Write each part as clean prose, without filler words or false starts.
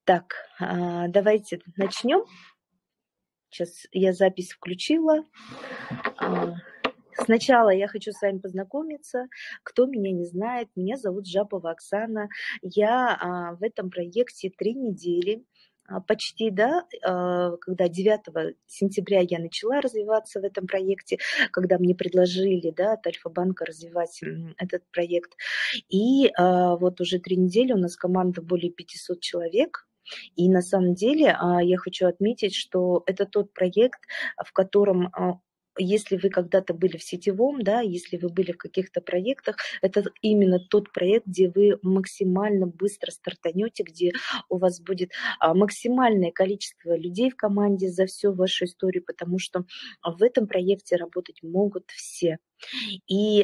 Так, давайте начнем. Сейчас я запись включила. А, Сначала я хочу с вами познакомиться. Кто меня не знает, меня зовут Жапова Оксана. Я в этом проекте 3 недели. Почти, да, когда 9 сентября я начала развиваться в этом проекте, когда мне предложили, да, от Альфа-банка развивать этот проект. И вот уже 3 недели у нас команда более 500 человек. И на самом деле я хочу отметить, что это тот проект, в котором если вы когда-то были в сетевом, да, если вы были в каких-то проектах, это именно тот проект, где вы максимально быстро стартанете, где у вас будет максимальное количество людей в команде за всю вашу историю, потому что в этом проекте работать могут все. И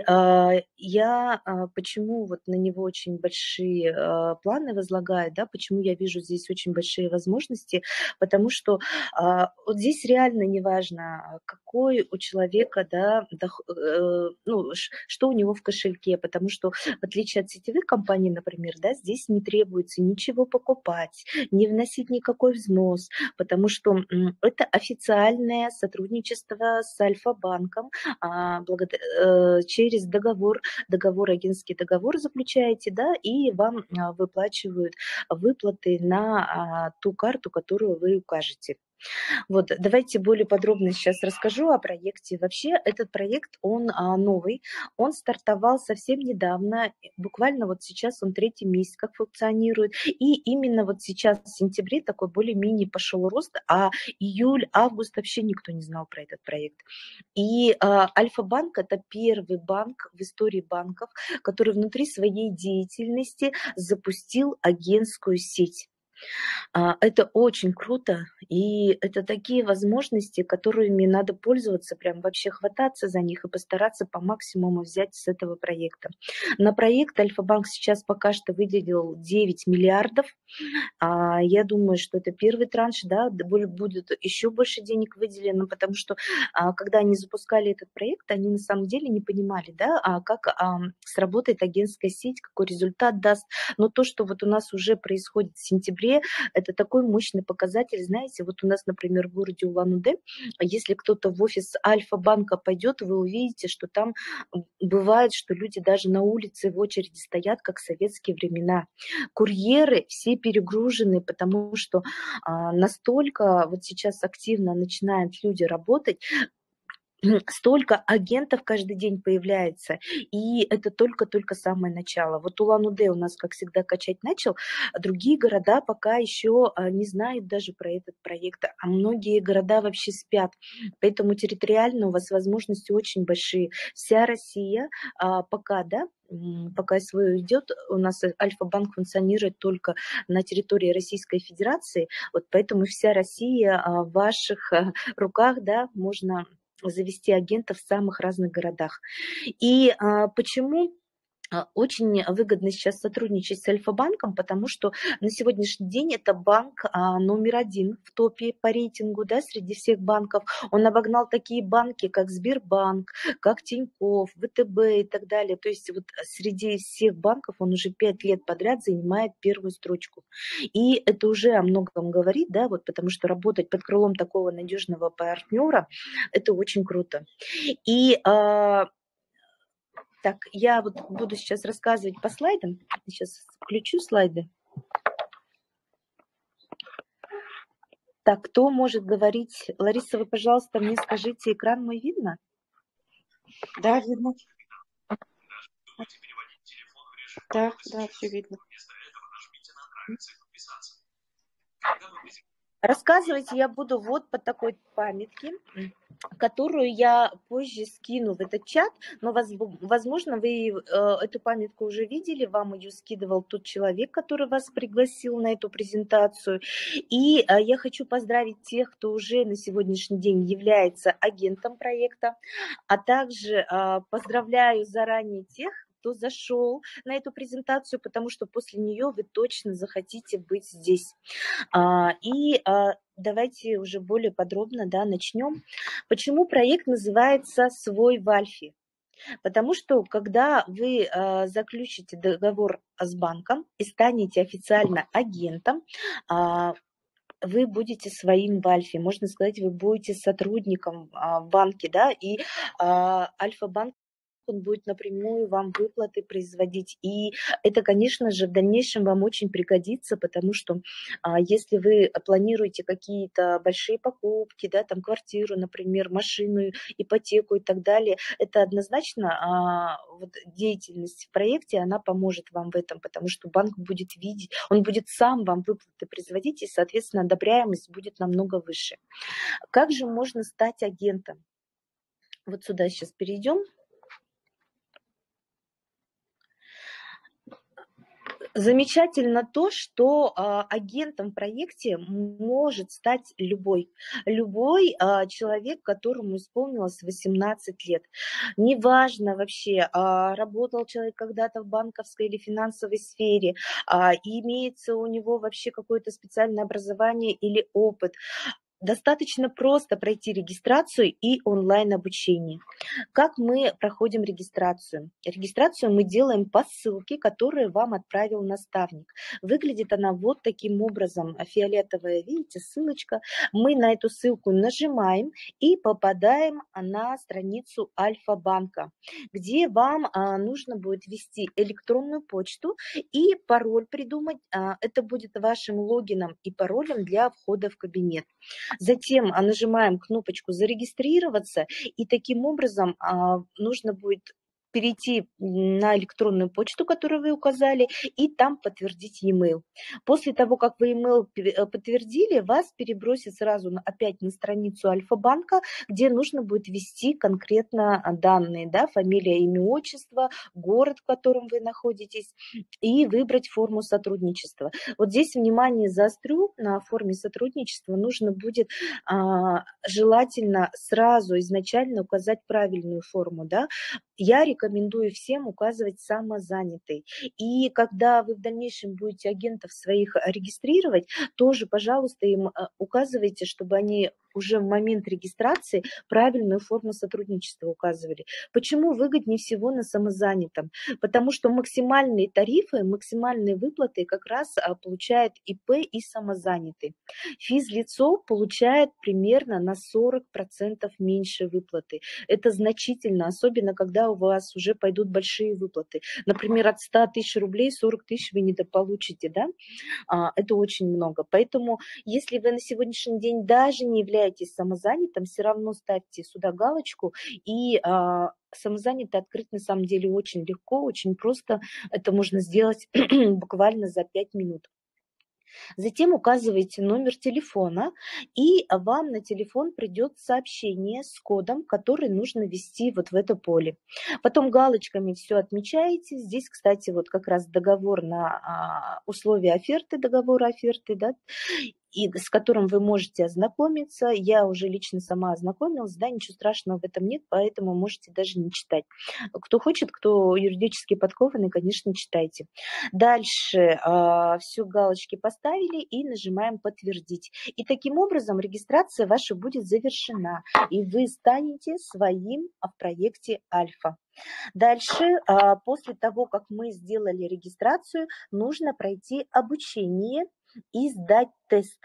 я почему вот на него очень большие планы возлагаю, да, почему я вижу здесь очень большие возможности, потому что вот здесь реально неважно, какой у человека, да, ну, что у него в кошельке, потому что в отличие от сетевых компаний, например, да, здесь не требуется ничего покупать, не вносить никакой взнос, потому что это официальное сотрудничество с Альфа-банком, через договор, агентский договор заключаете, да, и вам выплачивают выплаты на ту карту, которую вы укажете. Вот, давайте более подробно сейчас расскажу о проекте. Вообще, этот проект, он новый, он стартовал совсем недавно, буквально вот сейчас он 3-й месяц как функционирует, и именно вот сейчас в сентябре такой более-менее пошел рост, а июль, август вообще никто не знал про этот проект. И Альфа-банк – это первый банк в истории банков, который внутри своей деятельности запустил агентскую сеть. Это очень круто, и это такие возможности, которыми надо пользоваться, прям вообще хвататься за них и постараться по максимуму взять с этого проекта. На проект Альфа-банк сейчас пока что выделил 9 миллиардов. Я думаю, что это первый транш, да, будет еще больше денег выделено, потому что когда они запускали этот проект, они на самом деле не понимали, да, как сработает агентская сеть, какой результат даст. Но то, что вот у нас уже происходит в сентябре, это такой мощный показатель. Знаете, вот у нас, например, в городе Улан-Удэ, если кто-то в офис Альфа-банка пойдет, вы увидите, что там бывает, что люди даже на улице в очереди стоят, как в советские времена. Курьеры все перегружены, потому что настолько вот сейчас активно начинают люди работать, столько агентов каждый день появляется, и это только-только самое начало. Вот Улан-Удэ у нас, как всегда, качать начал, а другие города пока еще не знают даже про этот проект, а многие города вообще спят. Поэтому территориально у вас возможности очень большие. Вся Россия пока, да, пока СВО идет, у нас Альфа-банк функционирует только на территории Российской Федерации, вот поэтому вся Россия в ваших руках, да, можно завести агентов в самых разных городах. И почему очень выгодно сейчас сотрудничать с Альфа-банком, потому что на сегодняшний день это банк номер 1 в топе по рейтингу, да, среди всех банков. Он обогнал такие банки, как Сбербанк, как Тинькофф, ВТБ и так далее. То есть вот среди всех банков он уже 5 лет подряд занимает первую строчку. И это уже о многом говорит, да, вот потому что работать под крылом такого надежного партнера, это очень круто. И так, я вот буду сейчас рассказывать по слайдам. Сейчас включу слайды. Так, кто может говорить? Лариса, вы, пожалуйста, мне скажите, экран мой видно? Да, видно. Да, все видно. Рассказывать я буду вот по такой памятке, которую я позже скину в этот чат, но, возможно, вы эту памятку уже видели, вам ее скидывал тот человек, который вас пригласил на эту презентацию. И я хочу поздравить тех, кто уже на сегодняшний день является агентом проекта, а также поздравляю заранее тех, кто зашел на эту презентацию, потому что после нее вы точно захотите быть здесь. Давайте уже более подробно, да, начнем. Почему проект называется «Свой в Альфе»? Потому что когда вы заключите договор с банком и станете официально агентом, а, вы будете своим в Альфе. Можно сказать, вы будете сотрудником в банке, да, и Альфа-банк, он будет напрямую вам выплаты производить. И это, конечно же, в дальнейшем вам очень пригодится, потому что если вы планируете какие-то большие покупки, да, там квартиру, например, машину, ипотеку и так далее, это однозначно вот деятельность в проекте, она поможет вам в этом, потому что банк будет видеть, он будет сам вам выплаты производить, и, соответственно, одобряемость будет намного выше. Как же можно стать агентом? Вот сюда сейчас перейдем. Замечательно то, что агентом в проекте может стать любой человек, которому исполнилось 18 лет. Неважно вообще, работал человек когда-то в банковской или финансовой сфере, имеется у него вообще какое-то специальное образование или опыт. Достаточно просто пройти регистрацию и онлайн-обучение. Как мы проходим регистрацию? Регистрацию мы делаем по ссылке, которую вам отправил наставник. Выглядит она вот таким образом, фиолетовая, видите, ссылочка. Мы на эту ссылку нажимаем и попадаем на страницу Альфа-банка, где вам нужно будет ввести электронную почту и пароль придумать. Это будет вашим логином и паролем для входа в кабинет. Затем нажимаем кнопочку «Зарегистрироваться», и таким образом нужно будет перейти на электронную почту, которую вы указали, и там подтвердить e-mail. После того, как вы e-mail подтвердили, вас перебросит сразу опять на страницу Альфа-банка, где нужно будет ввести конкретно данные, да, фамилия, имя, отчество, город, в котором вы находитесь, и выбрать форму сотрудничества. Вот здесь внимание заострю, на форме сотрудничества нужно будет желательно сразу изначально указать правильную форму, да. Я рекомендую всем указывать самозанятый. И когда вы в дальнейшем будете агентов своих регистрировать, тоже, пожалуйста, им указывайте, чтобы они уже в момент регистрации правильную форму сотрудничества указывали. Почему выгоднее всего на самозанятом? Потому что максимальные тарифы, максимальные выплаты как раз получает ИП и самозанятый. Физлицо получает примерно на 40% меньше выплаты. Это значительно, особенно когда у вас уже пойдут большие выплаты. Например, от 100 тысяч рублей 40 тысяч вы недополучите, да? Это очень много. Поэтому, если вы на сегодняшний день даже не являетесь самозанятым, все равно ставьте сюда галочку, и самозанятый открыть на самом деле очень легко, очень просто. Это можно сделать буквально за 5 минут. Затем указываете номер телефона, и вам на телефон придет сообщение с кодом, который нужно ввести вот в это поле. Потом галочками все отмечаете. Здесь, кстати, вот как раз договор на условия оферты, договора оферты, да, и с которым вы можете ознакомиться. Я уже лично сама ознакомилась, да, ничего страшного в этом нет, поэтому можете даже не читать. Кто хочет, кто юридически подкованный, конечно, читайте. Дальше все галочки поставили и нажимаем «Подтвердить». И таким образом регистрация ваша будет завершена, и вы станете своим в проекте «Альфа». Дальше, после того, как мы сделали регистрацию, нужно пройти обучение и сдать тест.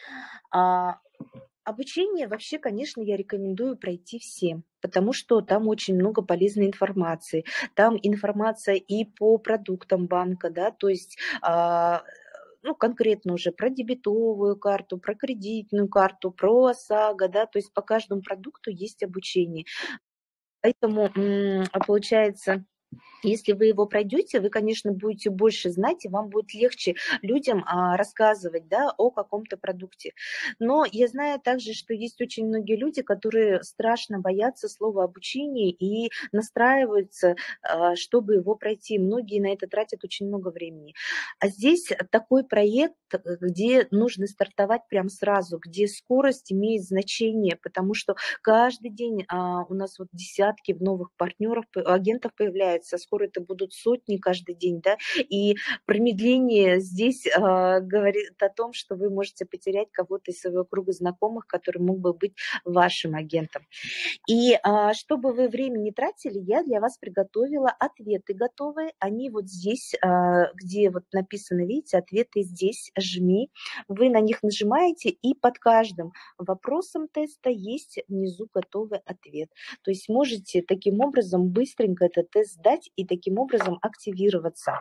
Обучение вообще, конечно, я рекомендую пройти всем, потому что там очень много полезной информации. Там информация и по продуктам банка, да, то есть ну, конкретно уже про дебетовую карту, про кредитную карту, про ОСАГО, да, то есть по каждому продукту есть обучение. Поэтому получается, если вы его пройдете, вы, конечно, будете больше знать, и вам будет легче людям рассказывать, да, о каком-то продукте. Но я знаю также, что есть очень многие люди, которые страшно боятся слова обучение и настраиваются, чтобы его пройти. Многие на это тратят очень много времени. А здесь такой проект, где нужно стартовать прям сразу, где скорость имеет значение, потому что каждый день у нас вот десятки новых партнеров, агентов появляется. скоро это будут сотни каждый день, да, и промедление здесь говорит о том, что вы можете потерять кого-то из своего круга знакомых, который мог бы быть вашим агентом. И чтобы вы время не тратили, я для вас приготовила ответы готовые. Они вот здесь, где вот написано, видите, ответы здесь, жми. Вы на них нажимаете, и под каждым вопросом теста есть внизу готовый ответ. То есть можете таким образом быстренько этот тест сдать и таким образом активироваться.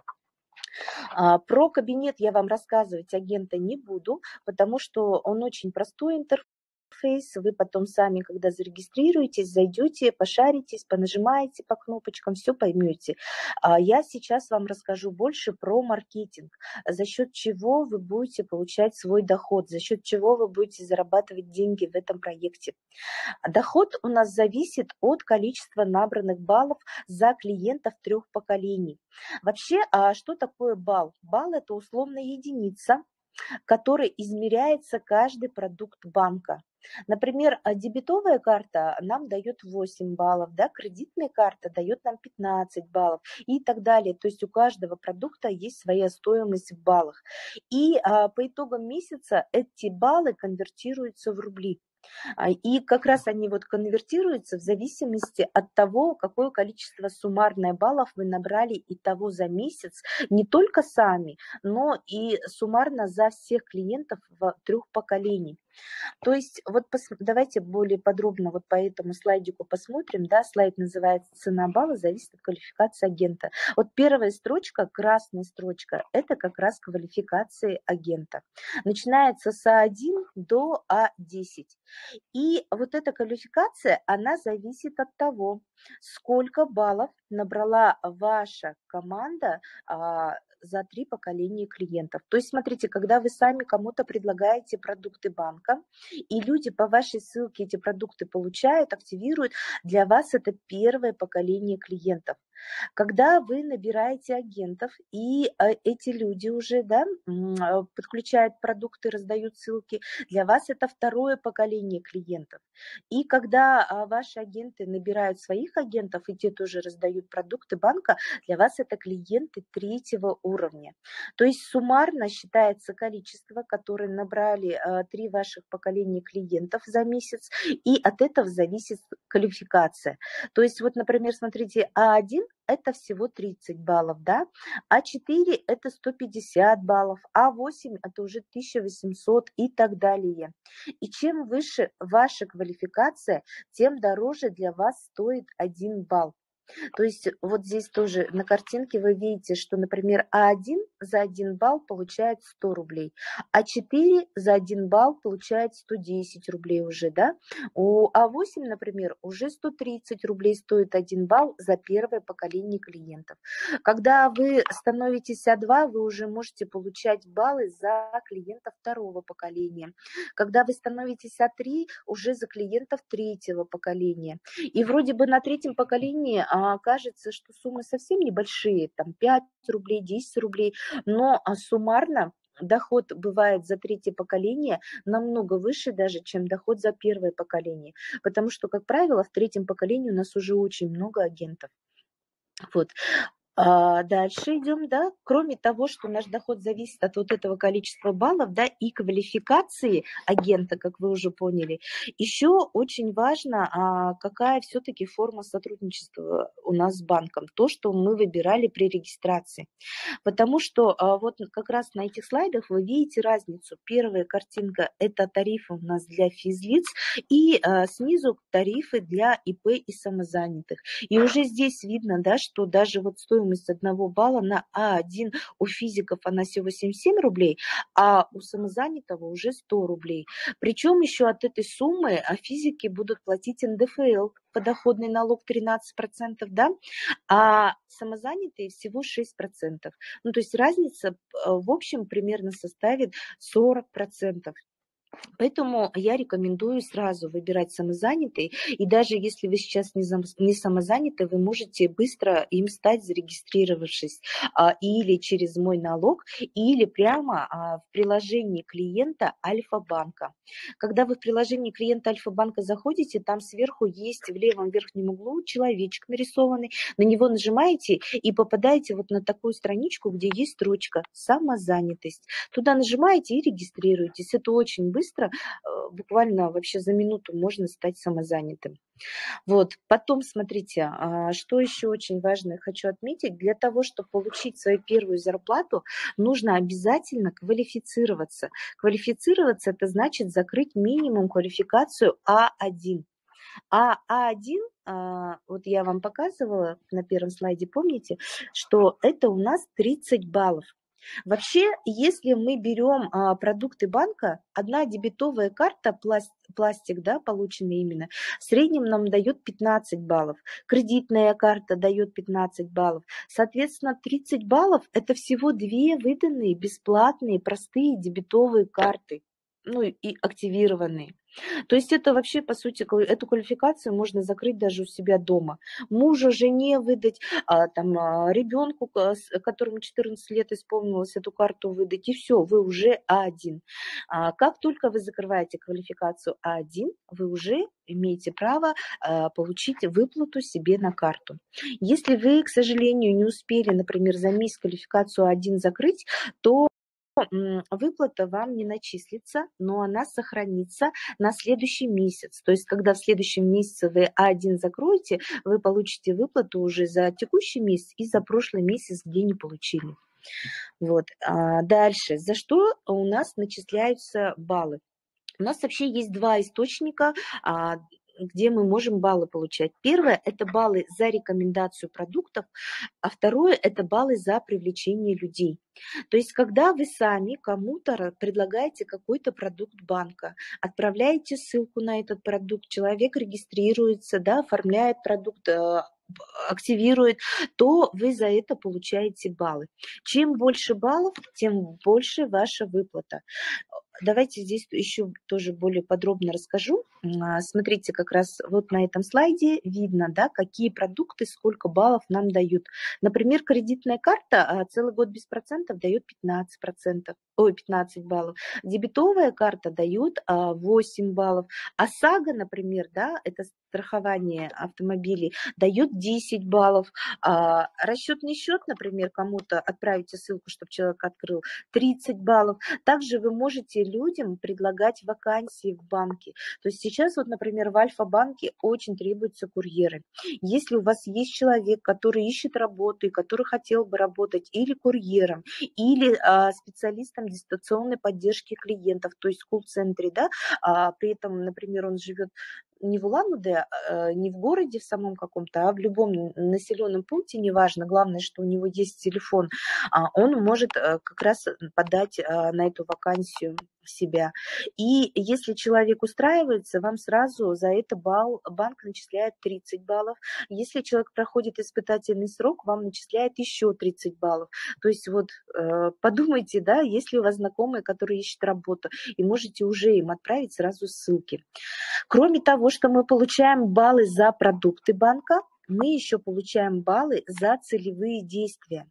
Про кабинет я вам рассказывать агента не буду, потому что он очень простой интерфейс. Вы потом сами, когда зарегистрируетесь, зайдете, пошаритесь, понажимаете по кнопочкам, все поймете. Я сейчас вам расскажу больше про маркетинг, за счет чего вы будете получать свой доход, за счет чего вы будете зарабатывать деньги в этом проекте. Доход у нас зависит от количества набранных баллов за клиентов 3 поколений. Вообще, что такое балл? Балл – это условная единица, которой измеряется каждый продукт банка. Например, дебетовая карта нам дает 8 баллов, да, кредитная карта дает нам 15 баллов и так далее. То есть у каждого продукта есть своя стоимость в баллах. И по итогам месяца эти баллы конвертируются в рубли. И как раз они вот конвертируются в зависимости от того, какое количество суммарное баллов вы набрали и того за месяц, не только сами, но и суммарно за всех клиентов в 3 поколений. То есть вот давайте более подробно вот по этому слайдику посмотрим. Да, слайд называется «Цена балла зависит от квалификации агента». Вот первая строчка, красная строчка, это как раз квалификации агента. Начинается с А1 до А10. И вот эта квалификация, она зависит от того, сколько баллов набрала ваша команда за 3 поколения клиентов. То есть, смотрите, когда вы сами кому-то предлагаете продукты банка, и люди по вашей ссылке эти продукты получают, активируют, для вас это первое поколение клиентов. Когда вы набираете агентов, и эти люди уже, да, подключают продукты, раздают ссылки, для вас это второе поколение клиентов. И когда ваши агенты набирают своих агентов, и те тоже раздают продукты банка, для вас это клиенты 3-го уровня. То есть суммарно считается количество, которые набрали 3 ваших поколения клиентов за месяц, и от этого зависит квалификация. То есть вот, например, смотрите, А1 это всего 30 баллов, да, А4 это 150 баллов, А8 это уже 1800 и так далее. И чем выше ваша квалификация, тем дороже для вас стоит 1 балл. То есть вот здесь тоже на картинке вы видите, что, например, А1 за 1 балл получает 100 рублей, А4 за 1 балл получает 110 рублей уже, да. У А8, например, уже 130 рублей стоит 1 балл за первое поколение клиентов. Когда вы становитесь А2, вы уже можете получать баллы за клиентов 2-го поколения. Когда вы становитесь А3, уже за клиентов 3-го поколения. И вроде бы на 3-м поколении кажется, что суммы совсем небольшие, там 5 рублей, 10 рублей, но суммарно доход бывает за 3-е поколение намного выше даже, чем доход за 1-е поколение, потому что, как правило, в 3-м поколении у нас уже очень много агентов. Вот. Дальше идем, да. Кроме того, что наш доход зависит от вот этого количества баллов, да, и квалификации агента, как вы уже поняли, еще очень важно, какая все-таки форма сотрудничества у нас с банком, то, что мы выбирали при регистрации. Потому что вот как раз на этих слайдах вы видите разницу. Первая картинка – это тарифы у нас для физлиц, и снизу тарифы для ИП и самозанятых. И уже здесь видно, да, что даже вот стоимость 1 балла на А1 у физиков она всего 77 рублей, а у самозанятого уже 100 рублей. Причем еще от этой суммы физики будут платить НДФЛ, подоходный налог 13%, да, а самозанятые всего 6%. Ну, то есть разница в общем примерно составит 40%. Поэтому я рекомендую сразу выбирать самозанятый, и даже если вы сейчас не самозаняты, вы можете быстро им стать, зарегистрировавшись или через «Мой налог», или прямо в приложении клиента Альфа-банка. Когда вы в приложении клиента Альфа-банка заходите, там сверху есть в левом верхнем углу человечек нарисованный, на него нажимаете и попадаете вот на такую страничку, где есть строчка «Самозанятость». Туда нажимаете и регистрируетесь. Это очень быстро, буквально вообще за минуту можно стать самозанятым. Вот. Потом смотрите, что еще очень важно, хочу отметить, для того, чтобы получить свою первую зарплату, нужно обязательно квалифицироваться. Квалифицироваться – это значит закрыть минимум квалификацию А1. А1, вот я вам показывала на первом слайде, помните, что это у нас 30 баллов. Вообще, если мы берем продукты банка, одна дебетовая карта, пластик, да, полученный именно, в среднем нам дает 15 баллов. Кредитная карта дает 15 баллов. Соответственно, 30 баллов – это всего 2 выданные бесплатные простые дебетовые карты, ну и активированные. То есть это вообще, по сути, эту квалификацию можно закрыть даже у себя дома. Мужу, жене выдать, ребенку, которому 14 лет исполнилось, эту карту выдать, и все, вы уже А1. Как только вы закрываете квалификацию А1, вы уже имеете право получить выплату себе на карту. Если вы, к сожалению, не успели, например, за месяц квалификацию А1 закрыть, то выплата вам не начислится, но она сохранится на следующий месяц. То есть, когда в следующем месяце вы А1 закроете, вы получите выплату уже за текущий месяц и за прошлый месяц, где не получили. Вот. Дальше. За что у нас начисляются баллы? У нас вообще есть два источника, где мы можем баллы получать. Первое – это баллы за рекомендацию продуктов, а второе – это баллы за привлечение людей. То есть, когда вы сами кому-то предлагаете какой-то продукт банка, отправляете ссылку на этот продукт, человек регистрируется, да, оформляет продукт, активирует, то вы за это получаете баллы. Чем больше баллов, тем больше ваша выплата. Давайте здесь еще тоже более подробно расскажу. Смотрите, как раз вот на этом слайде видно, да, какие продукты, сколько баллов нам дают. Например, кредитная карта целый год без процентов дает 15 баллов. Дебетовая карта дает 8 баллов. ОСАГО, например, да, это страхование автомобилей, дает 10 баллов. Расчетный счет, например, кому-то отправите ссылку, чтобы человек открыл, 30 баллов. Также вы можете людям предлагать вакансии в банке. То есть сейчас вот, например, в Альфа-банке очень требуются курьеры. Если у вас есть человек, который ищет работу и который хотел бы работать или курьером, или специалистом дистанционной поддержки клиентов, то есть в колл-центре, да, при этом, например, он живет не в Улан-Удэ, не в городе в самом каком-то, а в любом населенном пункте, неважно, главное, что у него есть телефон, он может как раз подать на эту вакансию себя. И если человек устраивается, вам сразу за это банк начисляет 30 баллов. Если человек проходит испытательный срок, вам начисляет еще 30 баллов. То есть вот подумайте, да, если у вас знакомые, которые ищут работу, и можете уже им отправить сразу ссылки. Кроме того, что мы получаем баллы за продукты банка, мы еще получаем баллы за целевые действия.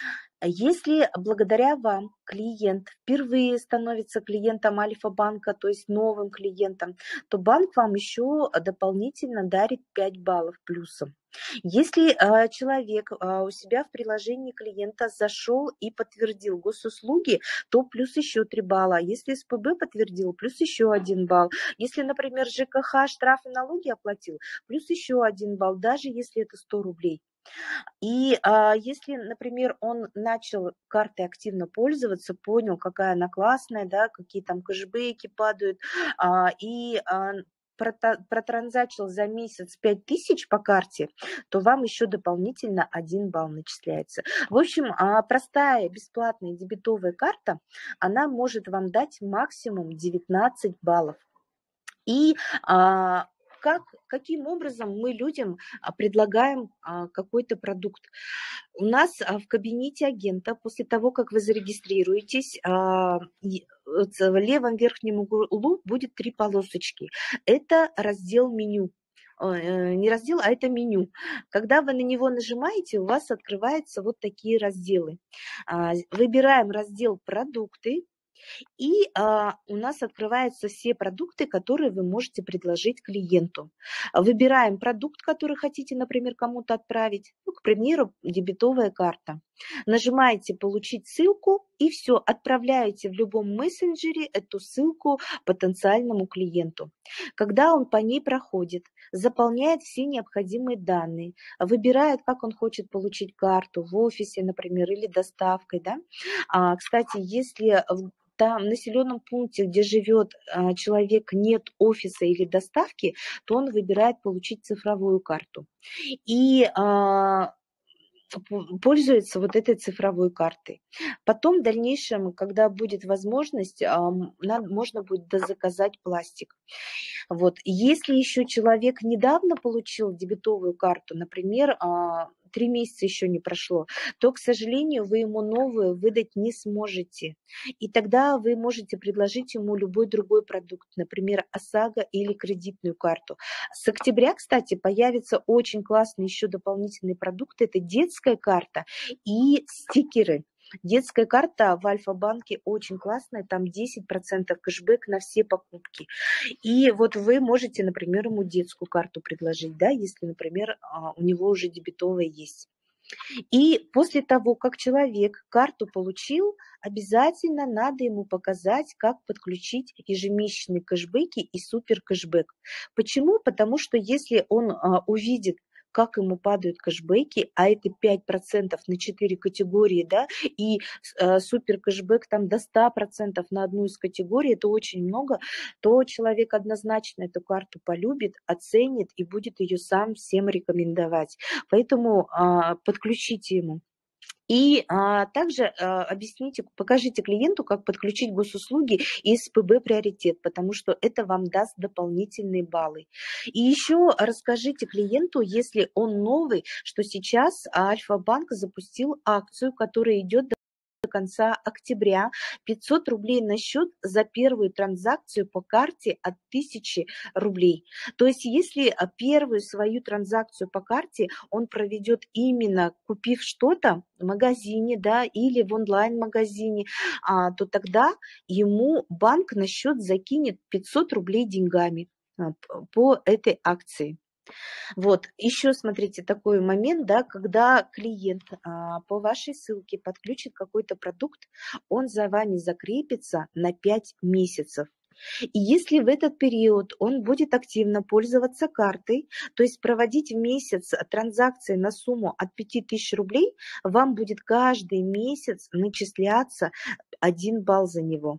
Если благодаря вам клиент впервые становится клиентом Альфа-банка, то есть новым клиентом, то банк вам еще дополнительно дарит 5 баллов плюсом. Если человек у себя в приложении клиента зашел и подтвердил госуслуги, то плюс еще 3 балла. Если СПБ подтвердил, плюс еще 1 балл. Если, например, ЖКХ штрафы налоги оплатил, плюс еще 1 балл, даже если это 100 рублей. И если, например, он начал картой активно пользоваться, понял, какая она классная, да, какие там кэшбэки падают, и протранзачил за месяц 5000 по карте, то вам еще дополнительно 1 балл начисляется. В общем, простая бесплатная дебетовая карта, она может вам дать максимум 19 баллов. И каким образом мы людям предлагаем какой-то продукт? У нас в кабинете агента, после того, как вы зарегистрируетесь, в левом верхнем углу будет 3 полосочки. Это раздел меню. Не раздел, а это меню. Когда вы на него нажимаете, у вас открываются вот такие разделы. Выбираем раздел «Продукты». И у нас открываются все продукты, которые вы можете предложить клиенту. Выбираем продукт, который хотите, например, кому-то отправить. Ну, к примеру, дебетовая карта. Нажимаете «Получить ссылку» и все, отправляете в любом мессенджере эту ссылку потенциальному клиенту. Когда он по ней проходит, заполняет все необходимые данные, выбирает, как он хочет получить карту в офисе, например, или доставкой. Да? Кстати, если там в населенном пункте, где живет человек, нет офиса или доставки, то он выбирает получить цифровую карту. И пользуется вот этой цифровой картой. Потом в дальнейшем, когда будет возможность, можно будет дозаказать пластик. Вот. Если еще человек недавно получил дебетовую карту, например, 3 месяца еще не прошло, то, к сожалению, вы ему новую выдать не сможете. И тогда вы можете предложить ему любой другой продукт, например, ОСАГО или кредитную карту. С октября, кстати, появятся очень классные еще дополнительные продукты. Это детская карта и стикеры. Детская карта в Альфа-банке очень классная, там 10% кэшбэк на все покупки. И вот вы можете, например, ему детскую карту предложить, да, если, например, у него уже дебетовая есть. И после того, как человек карту получил, обязательно надо ему показать, как подключить ежемесячные кэшбэки и супер кэшбэк. Почему? Потому что если он увидит, как ему падают кэшбэки, а это 5% на 4 категории, да, и супер кэшбэк там до 100% на одну из категорий, это очень много, то человек однозначно эту карту полюбит, оценит и будет ее сам всем рекомендовать. Поэтому подключите ему. И также объясните, покажите клиенту, как подключить госуслуги из ПБ «Приоритет», потому что это вам даст дополнительные баллы. И еще расскажите клиенту, если он новый, что сейчас Альфа-банк запустил акцию, которая идет до конца октября, 500 рублей на счет за первую транзакцию по карте от 1000 рублей. То есть если первую свою транзакцию по карте он проведет именно купив что-то в магазине, да, или в онлайн-магазине, то тогда ему банк на счет закинет 500 рублей деньгами по этой акции. Вот, еще смотрите, такой момент, да, когда клиент по вашей ссылке подключит какой-то продукт, он за вами закрепится на 5 месяцев. И если в этот период он будет активно пользоваться картой, то есть проводить в месяц транзакции на сумму от 5000 рублей, вам будет каждый месяц начисляться 1 балл за него.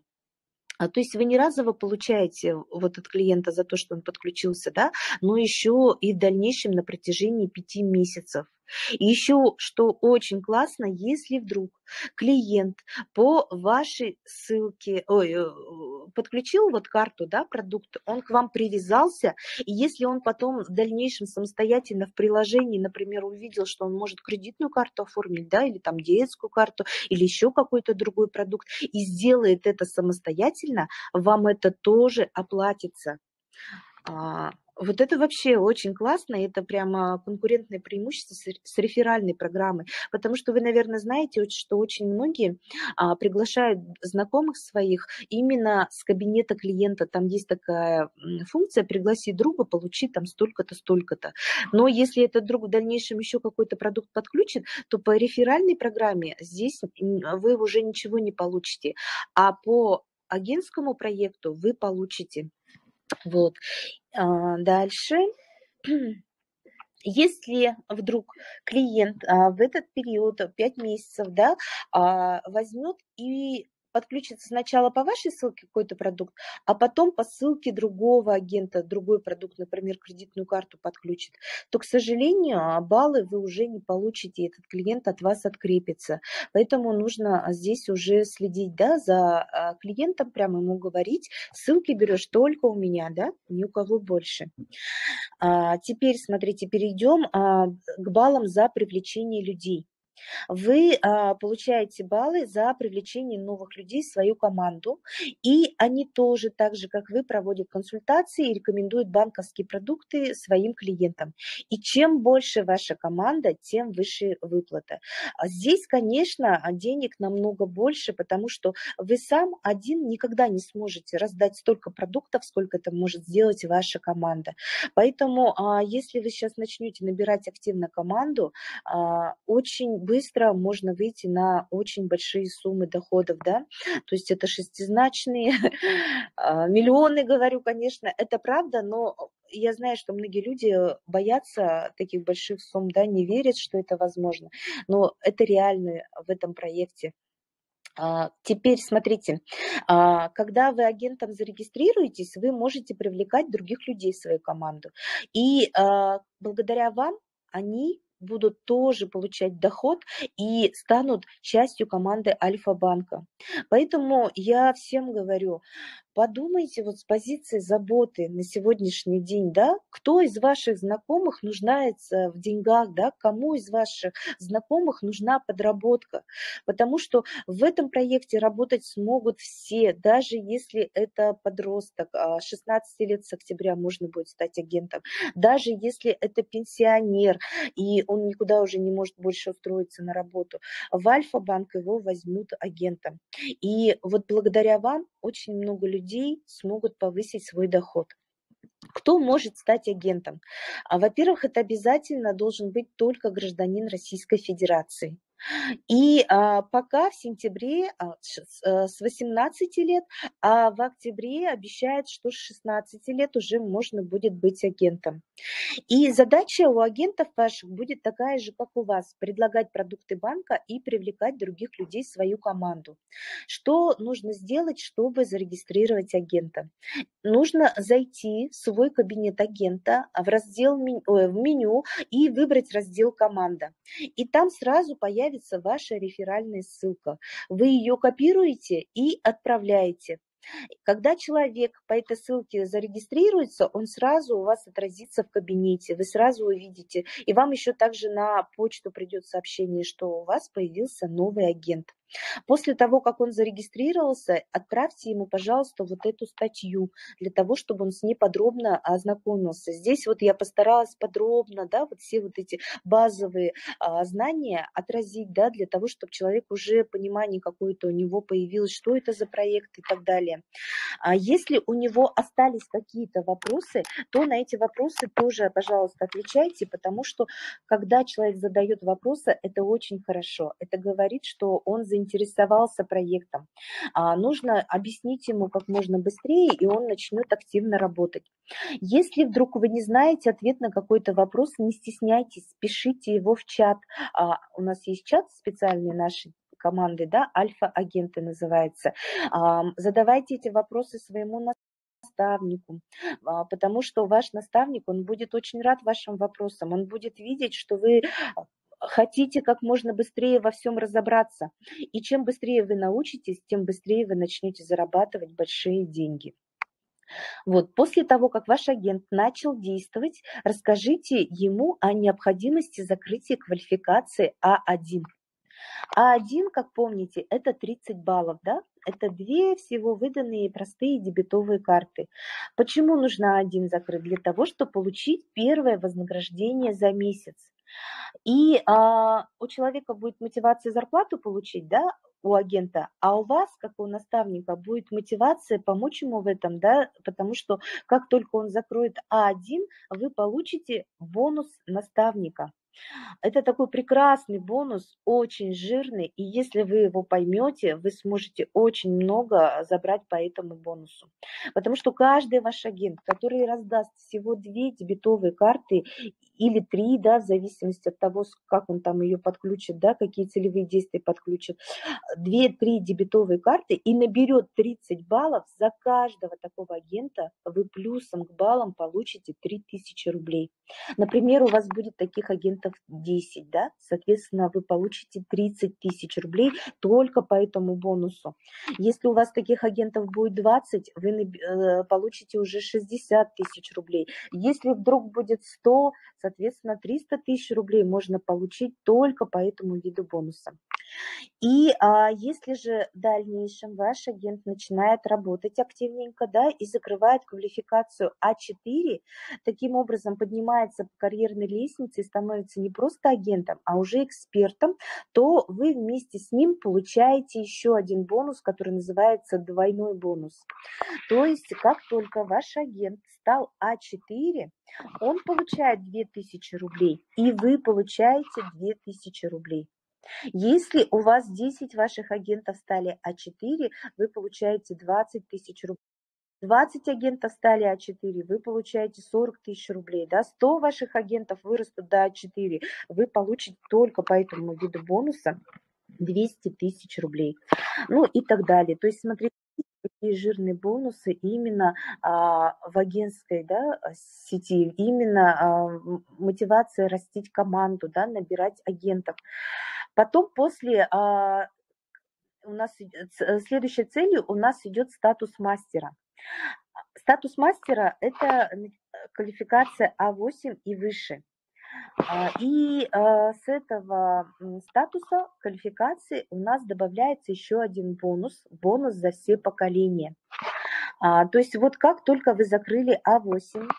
То есть вы не разово получаете вот от клиента за то, что он подключился, да, но еще и в дальнейшем на протяжении 5 месяцев. И еще, что очень классно, если вдруг клиент по вашей ссылке, подключил вот карту, да, продукт, он к вам привязался, и если он потом в дальнейшем самостоятельно в приложении, например, увидел, что он может кредитную карту оформить, да, или там детскую карту, или еще какой-то другой продукт, и сделает это самостоятельно, вам это тоже оплатится. Вот это вообще очень классно, это прямо конкурентное преимущество с реферальной программой, потому что вы, наверное, знаете, что очень многие приглашают знакомых своих именно с кабинета клиента. Там есть такая функция «пригласи друга, получи там столько-то, столько-то». Но если этот друг в дальнейшем еще какой-то продукт подключит, то по реферальной программе здесь вы уже ничего не получите, а по агентскому проекту вы получите. Вот. Дальше. Если вдруг клиент в этот период 5 месяцев, да, возьмет и подключится сначала по вашей ссылке какой-то продукт, а потом по ссылке другого агента, другой продукт, например, кредитную карту подключит, то, к сожалению, баллы вы уже не получите, и этот клиент от вас открепится. Поэтому нужно здесь уже следить, да, за клиентом, прямо ему говорить, ссылки берешь только у меня, да, ни у кого больше. Теперь, смотрите, перейдем к баллам за привлечение людей. Вы получаете баллы за привлечение новых людей в свою команду, и они тоже, так же как вы, проводят консультации и рекомендуют банковские продукты своим клиентам. И чем больше ваша команда, тем выше выплата. Здесь, конечно, денег намного больше, потому что вы сам один никогда не сможете раздать столько продуктов, сколько это может сделать ваша команда. Поэтому, если вы сейчас начнете набирать активно команду, очень быстро можно выйти на очень большие суммы доходов, да, то есть это шестизначные, миллионы, говорю, конечно, это правда, но я знаю, что многие люди боятся таких больших сумм, да, не верят, что это возможно, но это реально в этом проекте. Теперь смотрите, когда вы агентом зарегистрируетесь, вы можете привлекать других людей в свою команду. И благодаря вам они будут тоже получать доход и станут частью команды Альфа-банка. Поэтому я всем говорю, подумайте вот с позиции заботы на сегодняшний день, да, кто из ваших знакомых нуждается в деньгах, да, кому из ваших знакомых нужна подработка, потому что в этом проекте работать смогут все, даже если это подросток, 16 лет с октября можно будет стать агентом, даже если это пенсионер, и он никуда уже не может больше устроиться на работу, в Альфа-банк его возьмут агентом. И вот благодаря вам очень много людей смогут повысить свой доход. Кто может стать агентом? Во-первых, это обязательно должен быть только гражданин Российской Федерации. И пока в сентябре с 18 лет, а в октябре обещают, что с 16 лет уже можно будет быть агентом. И задача у агентов ваших будет такая же, как у вас, предлагать продукты банка и привлекать других людей в свою команду. Что нужно сделать, чтобы зарегистрировать агента? Нужно зайти в свой кабинет агента, в раздел в меню и выбрать раздел «Команда». И там сразу появится ваша реферальная ссылка. Вы ее копируете и отправляете. Когда человек по этой ссылке зарегистрируется, он сразу у вас отразится в кабинете, вы сразу увидите. И вам еще также на почту придет сообщение, что у вас появился новый агент. После того, как он зарегистрировался, отправьте ему, пожалуйста, вот эту статью, для того, чтобы он с ней подробно ознакомился. Здесь вот я постаралась подробно, да, вот все вот эти базовые знания отразить, да, для того, чтобы человек уже понимание какое-то у него появилось, что это за проект и так далее. А если у него остались какие-то вопросы, то на эти вопросы тоже, пожалуйста, отвечайте, потому что когда человек задает вопросы, это очень хорошо. Это говорит, что он заинтересовался проектом. Нужно объяснить ему как можно быстрее, и он начнет активно работать. Если вдруг вы не знаете ответ на какой-то вопрос, не стесняйтесь, пишите его в чат. У нас есть чат специальный нашей команды, да, альфа-агенты называется. Задавайте эти вопросы своему наставнику, потому что ваш наставник, он будет очень рад вашим вопросам, он будет видеть, что вы хотите как можно быстрее во всем разобраться. И чем быстрее вы научитесь, тем быстрее вы начнете зарабатывать большие деньги. Вот, после того, как ваш агент начал действовать, расскажите ему о необходимости закрытия квалификации А1. А1, как помните, это 30 баллов, да? Это две всего выданные простые дебетовые карты. Почему нужно А1 закрыть? Для того, чтобы получить первое вознаграждение за месяц. И у человека будет мотивация зарплату получить, да, у агента, а у вас, как у наставника, будет мотивация помочь ему в этом, да, потому что как только он закроет А1, вы получите бонус наставника. Это такой прекрасный бонус, очень жирный, и если вы его поймете, вы сможете очень много забрать по этому бонусу. Потому что каждый ваш агент, который раздаст всего 2 дебетовые карты или 3, да, в зависимости от того, как он там ее подключит, да, какие целевые действия подключит, 2-3 дебетовые карты и наберет 30 баллов, за каждого такого агента вы плюсом к баллам получите 3000 рублей. Например, у вас будет таких агентов 10, да, соответственно, вы получите 30 тысяч рублей только по этому бонусу. Если у вас таких агентов будет 20, вы получите уже 60 тысяч рублей. Если вдруг будет 100, соответственно, 300 тысяч рублей можно получить только по этому виду бонуса. И если же в дальнейшем ваш агент начинает работать активненько, да, и закрывает квалификацию А4, таким образом поднимается по карьерной лестнице и становится не просто агентом, а уже экспертом, то вы вместе с ним получаете еще один бонус, который называется двойной бонус. То есть как только ваш агент стал А4, он получает 2000 рублей, и вы получаете 2000 рублей. Если у вас 10 ваших агентов стали А4, вы получаете 20 тысяч рублей. 20 агентов стали А4, вы получаете 40 тысяч рублей. Да? 100 ваших агентов вырастут до А4, вы получите только по этому виду бонуса 200 тысяч рублей. Ну и так далее. То есть смотрите, какие жирные бонусы именно в агентской, да, сети, именно мотивация растить команду, да, набирать агентов. Потом после у нас следующей целью у нас идет статус мастера. Статус мастера – это квалификация А8 и выше. И с этого статуса квалификации у нас добавляется еще один бонус, бонус за все поколения. То есть вот как только вы закрыли А8,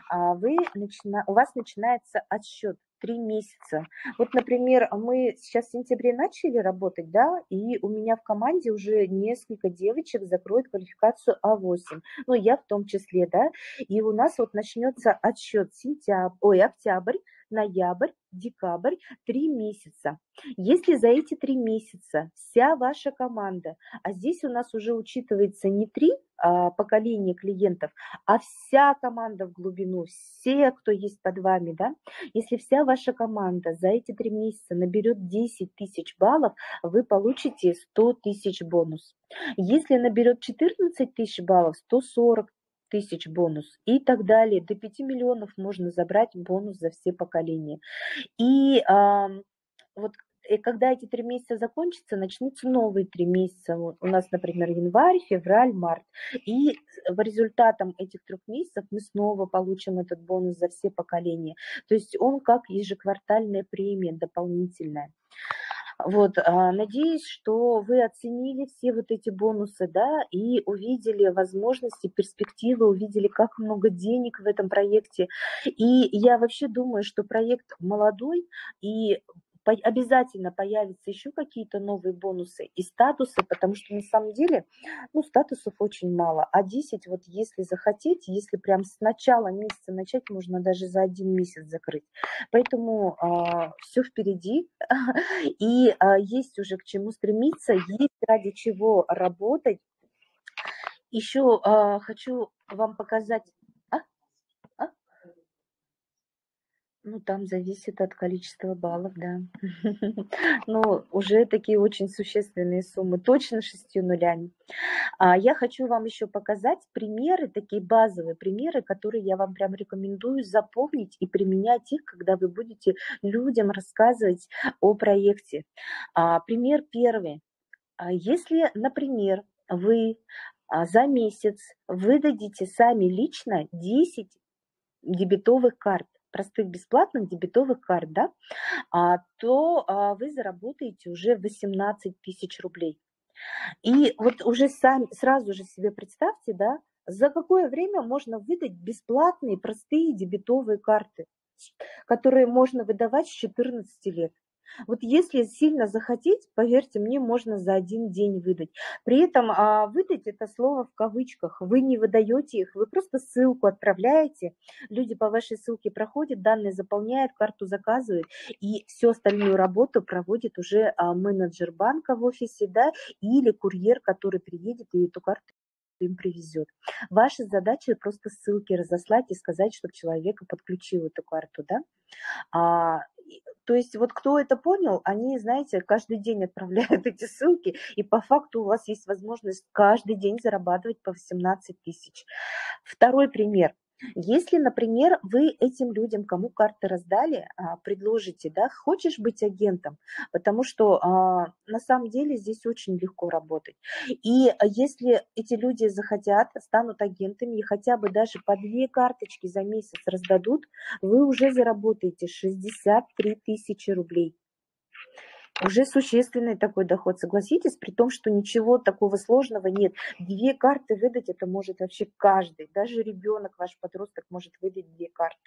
у вас начинается отсчет 3 месяца. Вот, например, мы сейчас в сентябре начали работать, да, и у меня в команде уже несколько девочек закроют квалификацию А8, ну, я в том числе, да, и у нас вот начнется отсчет октябрь, ноябрь, декабрь, 3 месяца. Если за эти 3 месяца вся ваша команда, а здесь у нас уже учитывается не 3 поколения клиентов, а вся команда в глубину, все, кто есть под вами, да, если вся ваша команда за эти 3 месяца наберет 10 тысяч баллов, вы получите 100 тысяч бонус. Если наберет 14 тысяч баллов, 140 тысяч бонус и так далее. До 5 миллионов можно забрать бонус за все поколения. И вот когда эти 3 месяца закончатся, начнутся новые 3 месяца. Вот у нас, например, январь, февраль, март. И по результатам этих 3 месяцев мы снова получим этот бонус за все поколения. То есть он как ежеквартальная премия дополнительная. Вот, надеюсь, что вы оценили все вот эти бонусы, да, и увидели возможности, перспективы, увидели, как много денег в этом проекте. И я вообще думаю, что проект молодой, и обязательно появятся еще какие-то новые бонусы и статусы, потому что на самом деле, ну, статусов очень мало. А 10, вот если захотеть, если прям с начала месяца начать, можно даже за 1 месяц закрыть. Поэтому все впереди, и есть уже к чему стремиться, есть ради чего работать. Еще хочу вам показать. А? Ну, там зависит от количества баллов, да. Но уже такие очень существенные суммы, точно 6 нулями. Я хочу вам еще показать примеры, такие базовые примеры, которые я вам прям рекомендую запомнить и применять их, когда вы будете людям рассказывать о проекте. Пример первый. Если, например, вы за месяц выдадите сами лично 10 дебетовых карт, простых бесплатных дебетовых карт, да, то вы заработаете уже 18 тысяч рублей. И вот уже сразу же себе представьте, да, за какое время можно выдать бесплатные простые дебетовые карты, которые можно выдавать с 14 лет. Вот если сильно захотеть, поверьте мне, можно за 1 день выдать. При этом выдать это слово в кавычках. Вы не выдаете их, вы просто ссылку отправляете. Люди по вашей ссылке проходят, данные заполняют, карту заказывают, и всю остальную работу проводит уже менеджер банка в офисе, да, или курьер, который приедет и эту карту им привезет. Ваша задача просто ссылки разослать и сказать, чтобы человек подключил эту карту, да. То есть вот кто это понял, они, знаете, каждый день отправляют эти ссылки, и по факту у вас есть возможность каждый день зарабатывать по 18 тысяч. Второй пример. Если, например, вы этим людям, кому карты раздали, предложите, да, хочешь быть агентом, потому что на самом деле здесь очень легко работать. И если эти люди захотят, станут агентами и хотя бы даже по 2 карточки за месяц раздадут, вы уже заработаете 63 тысячи рублей. Уже существенный такой доход, согласитесь, при том, что ничего такого сложного нет. 2 карты выдать это может вообще каждый, даже ребенок, ваш подросток может выдать 2 карты.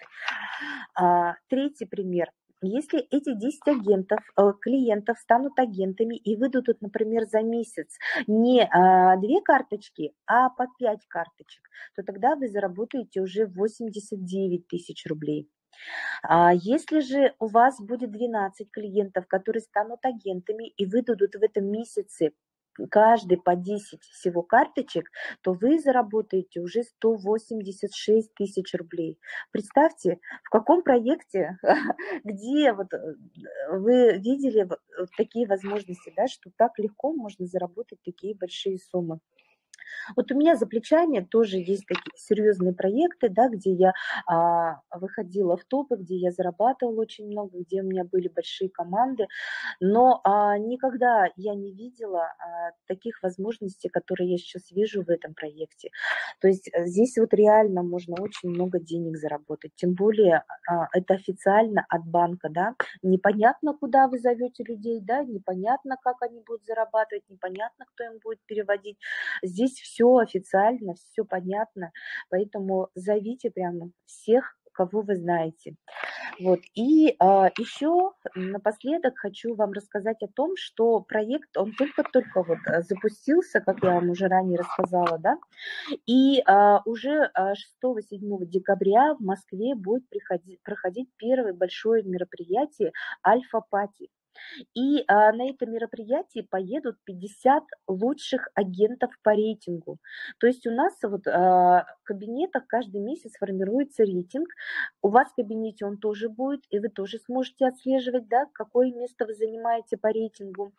Третий пример. Если эти 10 агентов, клиентов станут агентами и выдадут, например, за месяц не 2 карточки, а по 5 карточек, то тогда вы заработаете уже 89 тысяч рублей. Если же у вас будет 12 клиентов, которые станут агентами и выдадут в этом месяце каждый по 10 всего карточек, то вы заработаете уже 186 тысяч рублей. Представьте, в каком проекте, где вот вы видели такие возможности, да, что так легко можно заработать такие большие суммы. Вот у меня за плечами тоже есть такие серьезные проекты, да, где я выходила в топы, где я зарабатывала очень много, где у меня были большие команды, но никогда я не видела таких возможностей, которые я сейчас вижу в этом проекте. То есть здесь вот реально можно очень много денег заработать, тем более это официально от банка, да, непонятно, куда вы зовете людей, да, непонятно, как они будут зарабатывать, непонятно, кто им будет переводить. Здесь все официально, все понятно, поэтому зовите прямо всех, кого вы знаете. Вот. И еще напоследок хочу вам рассказать о том, что проект, он только-только вот запустился, как я вам уже ранее рассказала, да, и уже 6-7 декабря в Москве будет проходить первое большое мероприятие «Альфа-пати». И на это мероприятие поедут 50 лучших агентов по рейтингу. То есть у нас вот в кабинетах каждый месяц формируется рейтинг. У вас в кабинете он тоже будет, и вы тоже сможете отслеживать, да, какое место вы занимаете по рейтингу.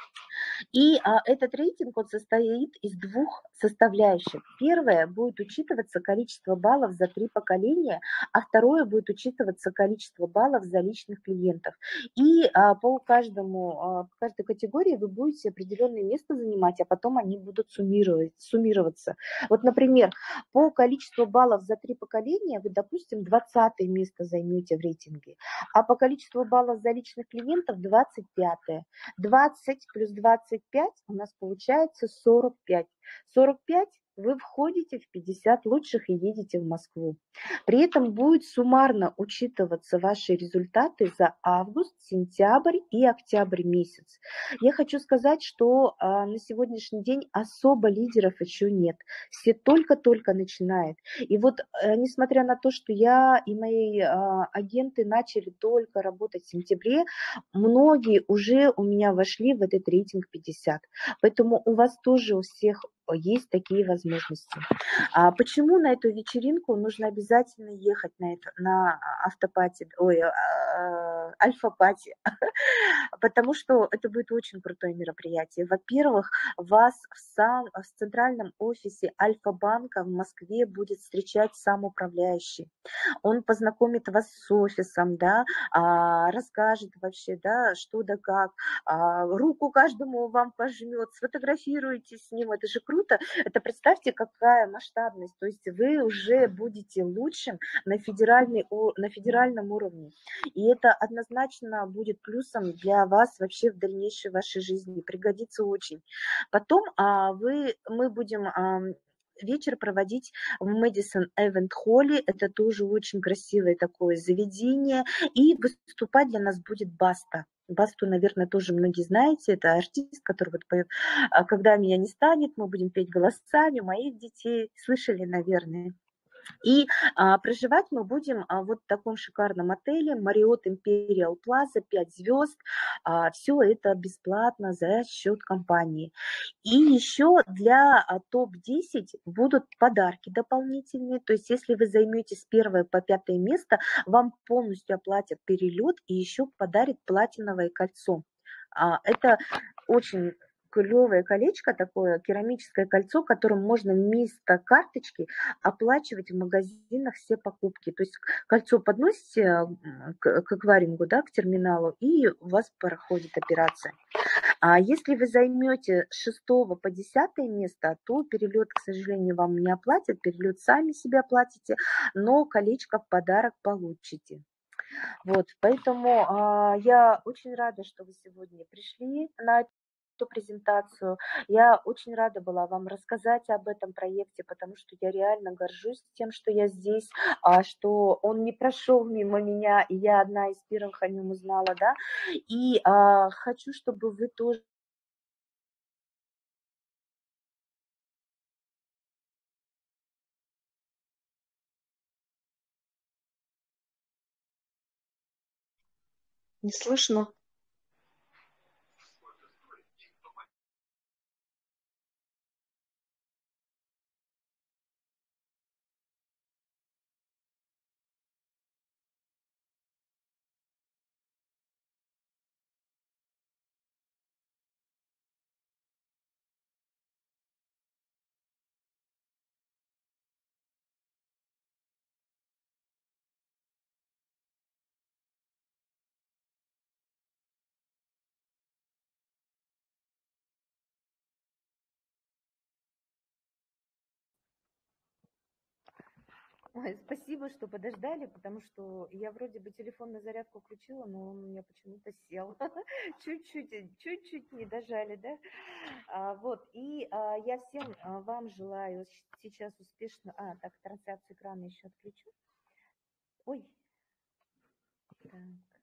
И этот рейтинг, он состоит из 2 составляющих. Первое будет учитываться количество баллов за 3 поколения, а второе будет учитываться количество баллов за личных клиентов. И по каждой категории вы будете определенное место занимать, а потом они будут суммироваться. Вот, например, по количеству баллов за 3 поколения вы, допустим, 20 место займете в рейтинге, а по количеству баллов за личных клиентов 25-е. 20 плюс 25 у нас получается 45. 45 вы входите в 50 лучших и едете в Москву. При этом будет суммарно учитываться ваши результаты за август, сентябрь и октябрь месяц. Я хочу сказать, что на сегодняшний день особо лидеров еще нет. Все только-только начинают. И вот несмотря на то, что я и мои агенты начали только работать в сентябре, многие уже у меня вошли в этот рейтинг 50. Поэтому у вас тоже у всех есть такие возможности. Почему на эту вечеринку нужно обязательно ехать на автопати, альфа-пати? Потому что это будет очень крутое мероприятие. Во-первых, вас в центральном офисе Альфа-банка в Москве будет встречать сам управляющий. Он познакомит вас с офисом, да, расскажет вообще, да, что да как, руку каждому вам пожмет, сфотографируйтесь с ним, это же круто. Это представьте, какая масштабность, то есть вы уже будете лучшим на федеральном уровне. И это однозначно будет плюсом для вас вообще в дальнейшей вашей жизни, пригодится очень. Потом мы будем вечер проводить в Мэдисон Эвент Холле. Это тоже очень красивое такое заведение. И выступать для нас будет Баста. Басту, наверное, тоже многие знаете. Это артист, который вот поет «Когда меня не станет», мы будем петь голосами моих детей. Слышали, наверное. И проживать мы будем вот в таком шикарном отеле Marriott Imperial Plaza, 5 звезд. Все это бесплатно за счет компании. И еще для топ-10 будут подарки дополнительные. То есть если вы займете с 1 по 5 место, вам полностью оплатят перелет и еще подарят платиновое кольцо. Это очень клевое колечко такое, керамическое кольцо, которым можно вместо карточки оплачивать в магазинах все покупки. То есть кольцо подносите к аквариуму, да, к терминалу, и у вас проходит операция. А если вы займете с 6 по 10 место, то перелет, к сожалению, вам не оплатят, перелет сами себе оплатите, но колечко в подарок получите. Вот, поэтому я очень рада, что вы сегодня пришли на эту презентацию. Я очень рада была вам рассказать об этом проекте, потому что я реально горжусь тем, что я здесь, что он не прошел мимо меня, и я одна из первых о нем узнала, да. И хочу, чтобы вы тоже Не слышно. Ой, спасибо, что подождали, потому что я вроде бы телефон на зарядку включила, но он у меня почему-то сел. Чуть-чуть не дожали, да? Вот, и я всем вам желаю сейчас успешно... Так, трансляцию экрана еще отключу. Ой, так.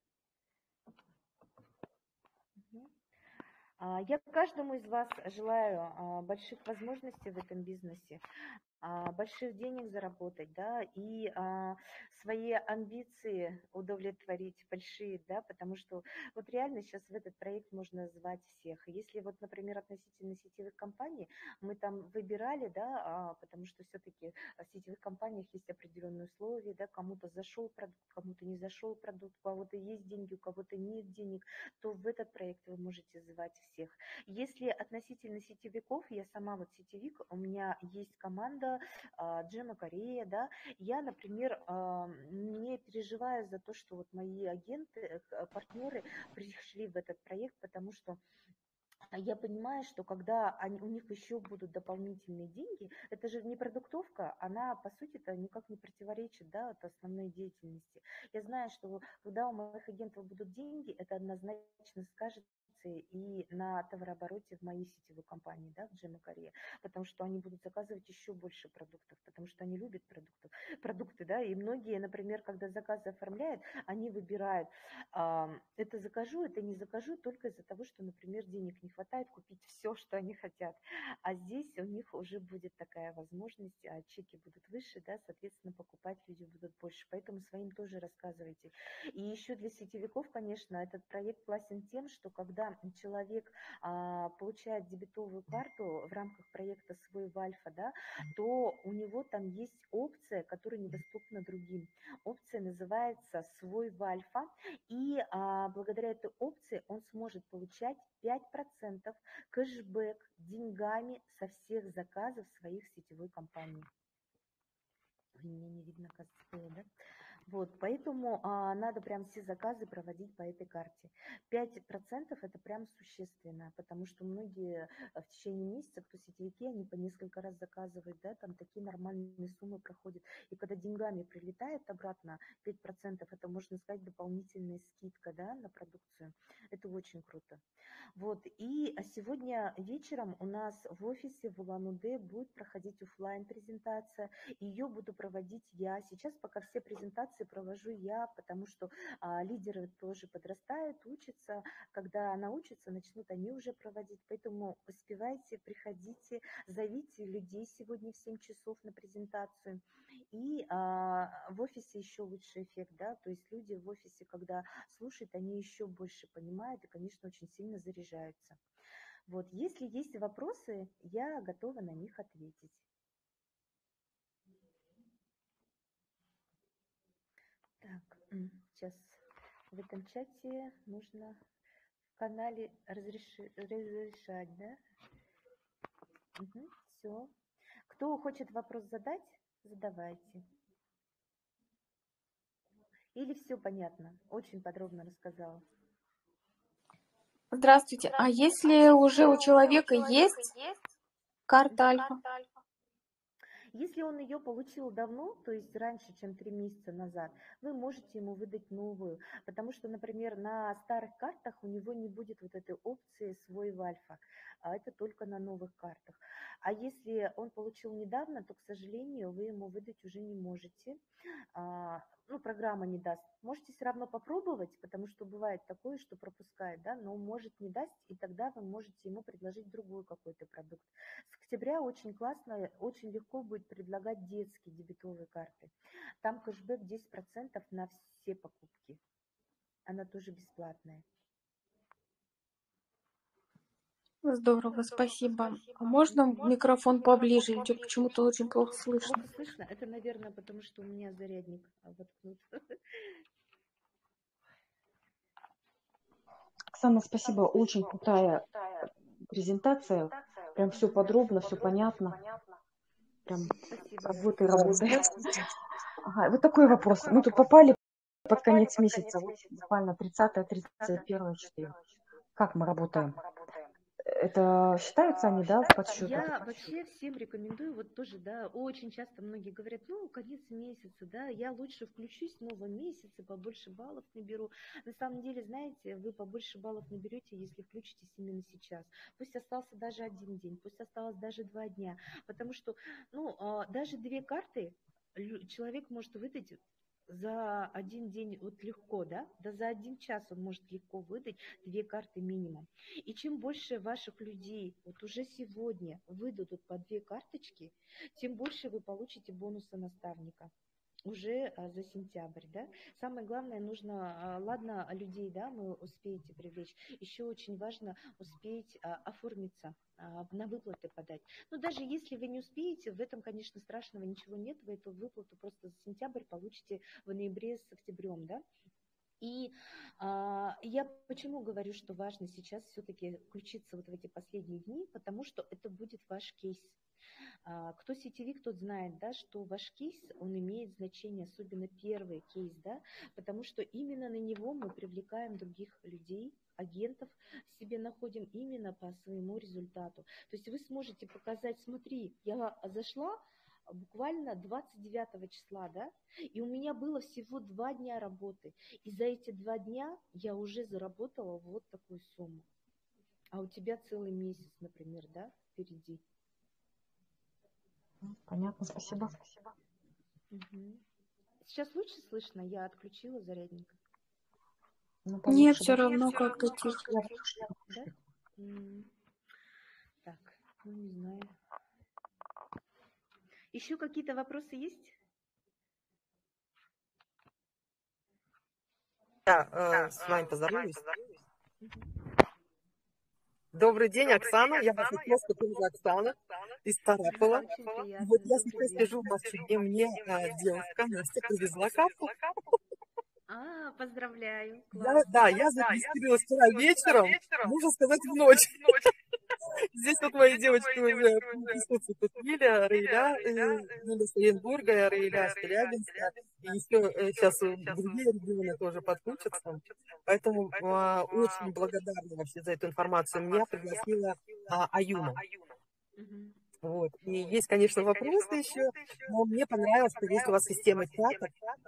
Мгм. Я каждому из вас желаю больших возможностей в этом бизнесе, больших денег заработать, да, и свои амбиции удовлетворить большие, да, потому что вот реально сейчас в этот проект можно звать всех. Если вот, например, относительно сетевых компаний, мы там выбирали, да, потому что все-таки в сетевых компаниях есть определенные условия, да, кому-то зашел продукт, кому-то не зашел продукт, у кого-то есть деньги, у кого-то нет денег, то в этот проект вы можете звать всех. Если относительно сетевиков, я сама вот сетевик, у меня есть команда Джема Корея, да, я, например, не переживаю за то, что вот мои агенты, партнеры пришли в этот проект, потому что я понимаю, что когда у них еще будут дополнительные деньги, это же не продуктовка, она, по сути-то, никак не противоречит, да, от основной деятельности. Я знаю, что когда у моих агентов будут деньги, это однозначно скажется и на товарообороте в моей сетевой компании, да, в Джема Корея, потому что они будут заказывать еще больше продуктов, потому что они любят продукты, да, и многие, например, когда заказы оформляют, они выбирают, это закажу, это не закажу только из-за того, что, например, денег не хватает купить все, что они хотят. А здесь у них уже будет такая возможность, чеки будут выше, да, соответственно, покупать люди будут больше. Поэтому своим тоже рассказывайте. И еще для сетевиков, конечно, этот проект классен тем, что когда человек получает дебетовую карту в рамках проекта «Свой в Альфа», да, то у него там есть опция, которая недоступна другим. Опция называется «Свой в Альфа», и благодаря этой опции он сможет получать 5% кэшбэк деньгами со всех заказов своих сетевой компании. Меня не видно, кажется, было, да? Вот, поэтому надо прям все заказы проводить по этой карте. 5% это прям существенно, потому что многие в течение месяца, кто сетевики, они по несколько раз заказывают, да, там такие нормальные суммы проходят. И когда деньгами прилетает обратно 5%, это, можно сказать, дополнительная скидка, да, на продукцию. Это очень круто. Вот, и сегодня вечером у нас в офисе в Улан-Удэ будет проходить офлайн презентация. Ее буду проводить я. Сейчас пока все презентации провожу я, потому что лидеры тоже подрастают, учатся. Когда научатся, начнут они уже проводить. Поэтому успевайте, приходите, зовите людей сегодня в 7 часов на презентацию. И в офисе еще лучший эффект, да, то есть люди в офисе, когда слушают, они еще больше понимают и, конечно, очень сильно заряжаются. Вот, если есть вопросы, я готова на них ответить. Так, сейчас в этом чате нужно канале разрешать, да? Все. Кто хочет вопрос задать, задавайте. Или все понятно? Очень подробно рассказала. Здравствуйте. А если уже у человека есть карта Альфа? Если он ее получил давно, то есть раньше, чем 3 месяца назад, вы можете ему выдать новую, потому что, например, на старых картах у него не будет вот этой опции «Свой в Альфа», а это только на новых картах. А если он получил недавно, то, к сожалению, вы ему выдать уже не можете. Программа не даст. Можете все равно попробовать, потому что бывает такое, что пропускает, да, но может не даст, и тогда вы можете ему предложить другой какой-то продукт. С октября очень классно, очень легко будет предлагать детские дебетовые карты. Там кэшбэк 10% на все покупки. Она тоже бесплатная. Здорово, спасибо. А можно микрофон поближе? Идет почему-то очень плохо слышно. Плохо слышно? Это, наверное, потому что у меня зарядник воткнут. Оксана, спасибо. Очень крутая презентация. Прям все подробно, все понятно. Прям работай. Ага, вот такой вопрос. Мы тут попали под конец месяца, вот буквально 30-31 число. Как мы работаем? Это считаются они, да, в подсчет? Я вообще всем рекомендую, вот тоже, да, очень часто многие говорят, конец месяца, да, я лучше включусь в новом месяце, побольше баллов наберу. На самом деле, знаете, вы побольше баллов наберете, если включитесь именно сейчас. Пусть остался даже 1 день, пусть осталось даже 2 дня, потому что, даже 2 карты человек может выдать за 1 день вот легко, да за 1 час он может легко выдать 2 карты минимум. И чем больше ваших людей вот уже сегодня выдадут по 2 карточки, тем больше вы получите бонуса наставника уже за сентябрь, да. Самое главное, нужно, ладно, людей, да, вы успеете привлечь, еще очень важно успеть оформиться, на выплаты подать. Но даже если вы не успеете, в этом, конечно, страшного ничего нет, вы эту выплату просто за сентябрь получите в ноябре с октябрем, да. И я почему говорю, что важно сейчас все-таки включиться вот в эти последние дни, потому что это будет ваш кейс. Кто сетевик, тот знает, да, что ваш кейс, он имеет значение, особенно первый кейс, да, потому что именно на него мы привлекаем других людей, агентов себе находим именно по своему результату. То есть вы сможете показать, смотри, я зашла буквально 29 числа, да, и у меня было всего 2 дня работы, и за эти 2 дня я уже заработала вот такую сумму. А у тебя целый месяц, например, да, впереди. Понятно, спасибо. Угу. Сейчас лучше слышно? Я отключила зарядник. Нет, все равно как-то тихо. Да? Так, не знаю. Еще какие-то вопросы есть? Я с вами поздороваюсь. Добрый день, Оксана. Я вас просто тоже Оксана из Тарапола. Вот я сейчас сижу в машине, мне девушка Настя привезла карту. Поздравляю. Я зарегистрировалась вчера вечером, можно сказать, в ночь. Здесь вот мои девочки уже присутствуют. Тут Лиля, Раиля, Лиля с Оренбурга, Раиля с Челябинска. И еще сейчас другие регионы тоже подключатся. Поэтому очень благодарна вообще за эту информацию. Меня пригласила Аюна. Вот. И есть, конечно, вопросы еще, но мне понравилось, что есть у вас система чатов,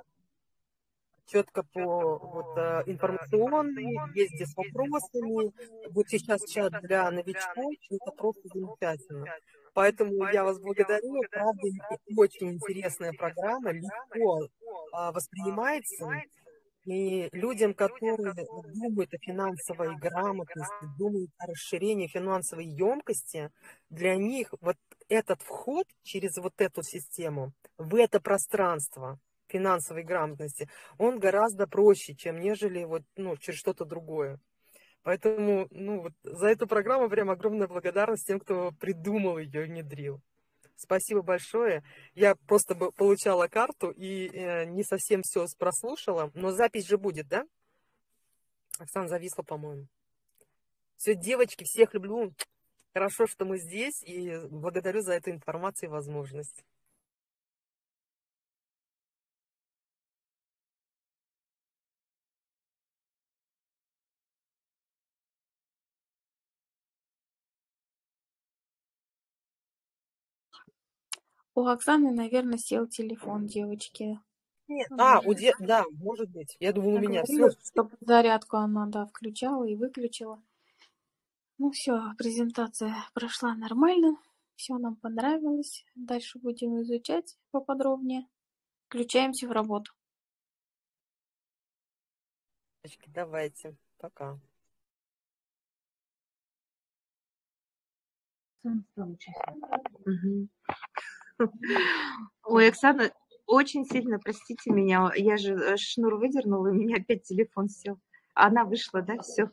четко по информационной, есть здесь с вопросами. Вот сейчас чат для новичков, это просто замечательно. Поэтому я вас благодарю. Правда, очень интересная программа, легко воспринимается. И людям, которые думают о финансовой грамотности, думают о расширении финансовой емкости, для них вот этот вход через вот эту систему в это пространство финансовой грамотности, он гораздо проще, чем нежели через что-то другое. Поэтому за эту программу прям огромная благодарность тем, кто придумал ее и внедрил. Спасибо большое. Я просто получала карту и не совсем все прослушала, но запись же будет, да? Оксана зависла, по-моему. Все, девочки, всех люблю. Хорошо, что мы здесь, и благодарю за эту информацию и возможность. У Оксаны, наверное, сел телефон, девочки. Нет. Она Да, может быть. Я думаю, у меня все. говорила, чтобы зарядку она, да, включала и выключила. Ну все, презентация прошла нормально, все нам понравилось. Дальше будем изучать поподробнее. Включаемся в работу. Девочки, давайте. Пока. Мгм. Ой, Оксана, очень сильно простите меня. Я же шнур выдернула, и у меня опять телефон сел. Она вышла, да, все.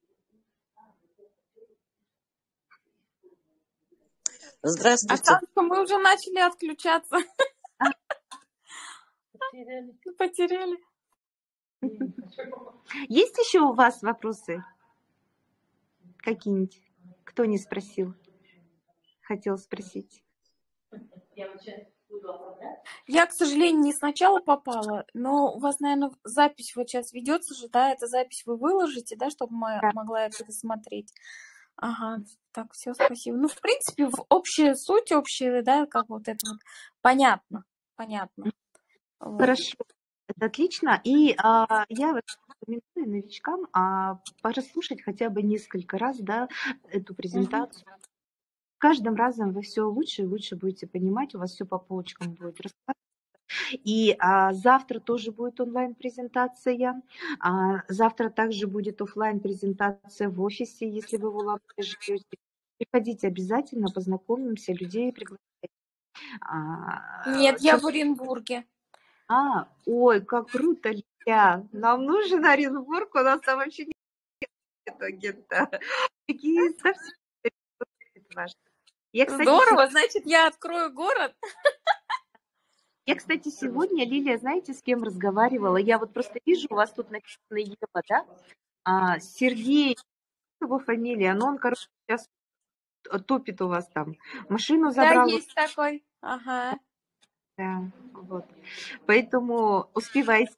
Здравствуйте. Оксанка, мы уже начали отключаться. Потеряли. Есть еще у вас вопросы какие-нибудь? Кто не спросил? Хотел спросить. Я, к сожалению, не сначала попала, но у вас, наверное, запись вот сейчас ведется же, да? Эта запись вы выложите, да, чтобы могла это посмотреть. Ага, так, все, спасибо. Ну, в принципе, общая суть, общая, да, как вот это вот, понятно. Вот. Хорошо, это отлично. И я вот рекомендую новичкам прослушать хотя бы несколько раз, да, эту презентацию. Каждым разом вы все лучше и лучше будете понимать, у вас все по полочкам будет раскладываться. И завтра тоже будет онлайн-презентация. Завтра также будет офлайн-презентация в офисе, если вы в Улан-Удэ живете. Приходите обязательно, познакомимся, людей приглашайте. Нет, я в Оренбурге. Ой, как круто, Лиля. Нам нужен Оренбург, у нас там вообще нет агента. Какие совсем важно. Здорово, значит, я открою город. Я, кстати, сегодня, Лилия, знаете, с кем разговаривала? Я вот просто вижу, у вас тут написано Ева, да? Сергей, его фамилия, но он, короче, сейчас топит у вас там. Машину забрал. Да, есть такой. Ага. Да, вот. Поэтому успевайте.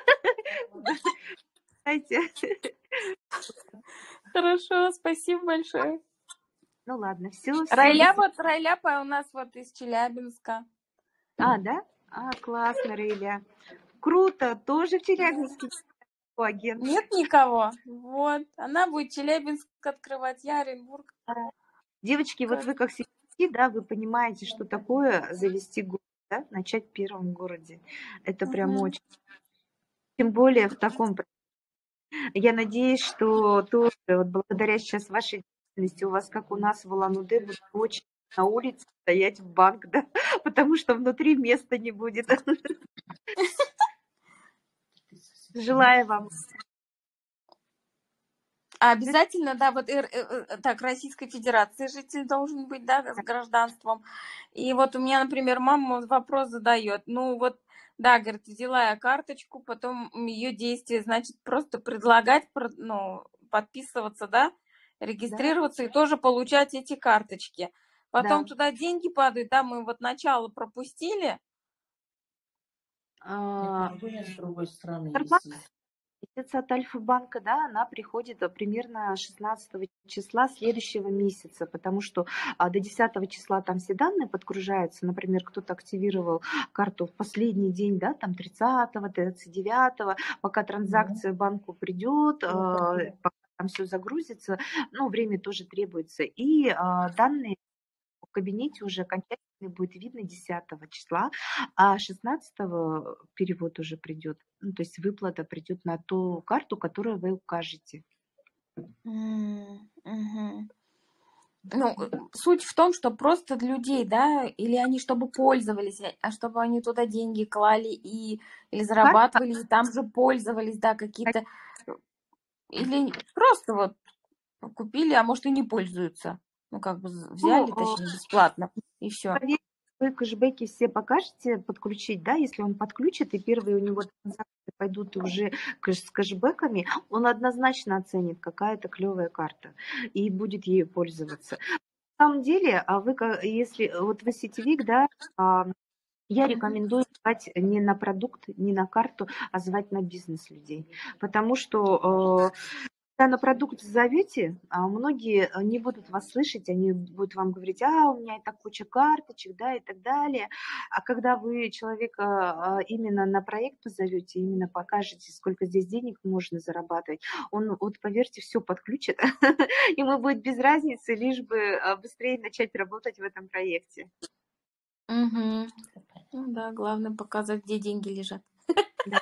Хорошо, спасибо большое. Ну ладно, все. Райля у нас вот из Челябинска. Да? Классно, Рейля. Круто, тоже в Челябинске агент. Нет никого. Вот. Она будет Челябинск открывать, я Оренбург. Девочки, вот вы как сидите, да, вы понимаете, что такое завести город, да, начать в первом городе. Это прям очень. Тем более в таком. Я надеюсь, что тоже вот благодаря сейчас вашей деятельности у вас, как у нас в Улан-Удэ, будет очень на улице стоять в банк, да, потому что внутри места не будет. Желаю вам. Обязательно, да, вот так, Российской Федерации житель должен быть, да, с гражданством. И вот у меня, например, мама вопрос задает. Ну вот, да, говорит, взяла я карточку, потом ее действие, значит, просто предлагать, ну, подписываться, да, регистрироваться и тоже получать эти карточки. Потом туда деньги падают, да, мы вот начало пропустили. С другой стороны, Месяца от Альфа-банка, да, она приходит примерно 16 числа следующего месяца, потому что до 10 числа там все данные подгружаются. Например, кто-то активировал карту в последний день, да, там 30-го, 39-го, пока транзакция банку придет, пока там все загрузится, ну, время тоже требуется. И данные в кабинете уже окончательно будет видно 10 числа, а 16-го перевод уже придет. Ну, то есть выплата придет на ту карту, которую вы укажете. Ну, суть в том, что просто для людей, да, или они чтобы пользовались, а чтобы они туда деньги клали или зарабатывали, и там же пользовались, да, какие-то, или просто вот купили, а может и не пользуются. Ну, как бы взяли, точнее, бесплатно, и все. вы кэшбэки все покажете подключить, да, если он подключит, и первые у него транзакции пойдут уже с кэшбэками, он однозначно оценит, какая это клевая карта, и будет ею пользоваться. На самом деле, если вот вы сетевик, да, я рекомендую звать не на продукт, не на карту, а звать на бизнес людей. Потому что когда на продукт зовете, многие не будут вас слышать, они будут вам говорить, у меня это куча карточек, да, и так далее. А когда вы человека именно на проект позовете, именно покажете, сколько здесь денег можно зарабатывать, он, вот поверьте, все подключит, ему будет без разницы, лишь бы быстрее начать работать в этом проекте. Угу. Ну да, главное показать, где деньги лежат. Да.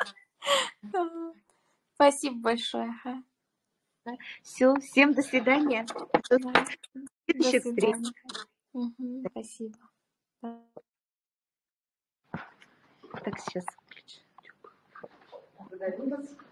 Спасибо большое. Все, всем до свидания. До До следующих встреч. свидания. Угу, спасибо. Так, сейчас.